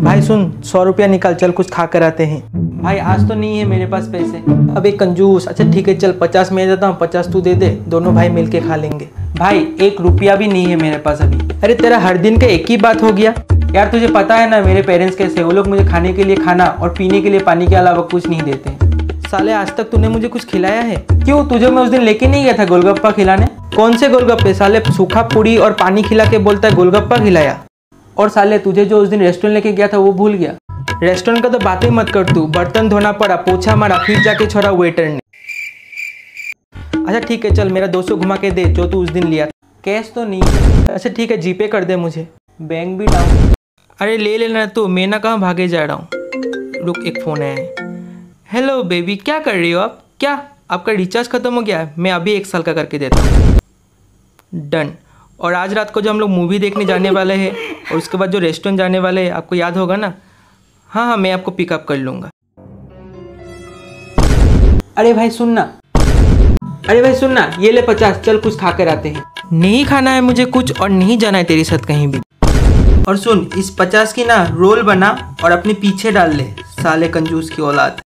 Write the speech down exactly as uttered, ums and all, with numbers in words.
भाई सुन, सौ रुपया निकाल, चल कुछ खा कर आते हैं। भाई आज तो नहीं है मेरे पास पैसे। अब एक कंजूस। अच्छा ठीक है चल, पचास मैं देता हूँ, पचास तू दे दे, दोनों भाई मिलके खा लेंगे। भाई एक रुपया भी नहीं है मेरे पास अभी। अरे तेरा हर दिन का एक ही बात हो गया यार। तुझे पता है ना मेरे पेरेंट्स कैसे, वो लोग मुझे खाने के लिए खाना और पीने के लिए पानी के अलावा कुछ नहीं देते हैं। साले आज तक तूने मुझे कुछ खिलाया है? क्यों, तुझे मैं उस दिन लेके नहीं गया था गोलगप्पा खिलाने? कौन से गोलगप्पे? साले सूखा पूरी और पानी खिला के बोलता है गोलगप्पा खिलाया। और साले तुझे जो उस दिन रेस्टोरेंट लेके गया था वो भूल गया? रेस्टोरेंट का तो बात ही मत कर तू, बर्तन धोना पड़ा, पोछा मारा, फिर जाके छोड़ा वेटर ने। अच्छा ठीक है चल, मेरा दो सौ घुमा के दे जो तू उस दिन लिया था। कैश तो नहीं। अच्छा ठीक है जीपे कर दे मुझे, बैंक भी डाउन। अरे ले लेना तू, मैं ना कहाँ भागे जा रहा हूँ। रुक एक फ़ोन है। हेलो बेबी, क्या कर रही हो आप? क्या आपका रिचार्ज ख़त्म हो गया है? मैं अभी एक साल का करके देता हूँ। डन। और आज रात को जो हम लोग मूवी देखने जाने वाले हैं और उसके बाद जो रेस्टोरेंट जाने वाले हैं, आपको याद होगा ना? हाँ हाँ मैं आपको पिकअप कर लूँगा। अरे भाई सुनना, अरे भाई सुनना, ये ले पचास, चल कुछ खा कर आते हैं। नहीं खाना है मुझे कुछ और नहीं जाना है तेरे साथ कहीं भी। और सुन, इस पचास की ना रोल बना और अपने पीछे डाल ले, साले कंजूस की औलाद।